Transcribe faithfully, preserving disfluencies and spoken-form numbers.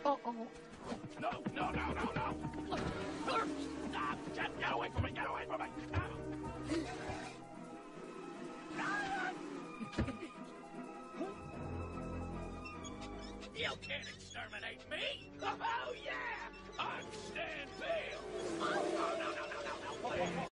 Uh-oh. No, no, no, no, no! Stop! Get, get away from me! Get away from me! You can't exterminate me! Oh, yeah! I'm Stan Beals! Oh, no, no, no, no, no, no, please!